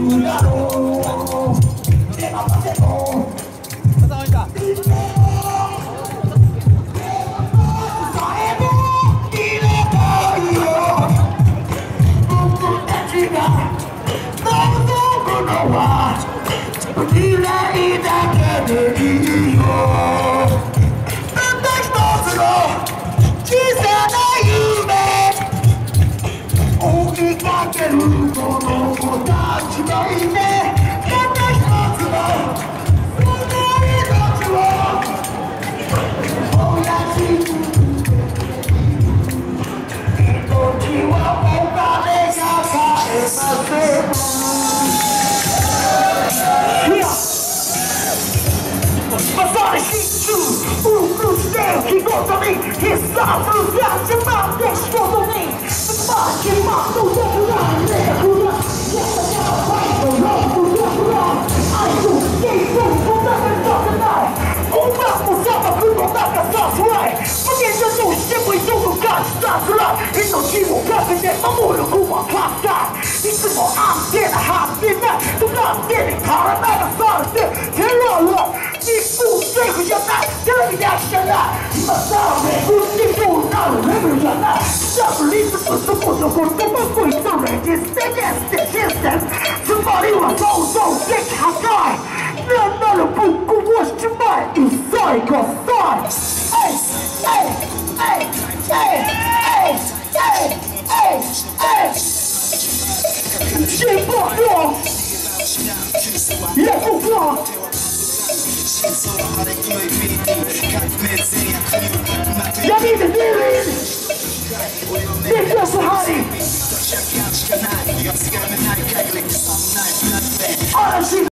るだろう。手が待てろ。嫌いだけでいいよ。たった一つの小さな夢追いかける子供たちの夢。たった一つのその命を燃やし続ける。命はお金が買えません。Passare su, che contami, che sta frustrando, ma che scontami, ma che matto da curare, Somebody was so sick, I died. Another book who was to my inside got thought. Hey, hey, hey, hey, hey, hey, hey, hey. J'ai pas peur. Y'a pourquoi? Jag vill inte bli det är klart så här.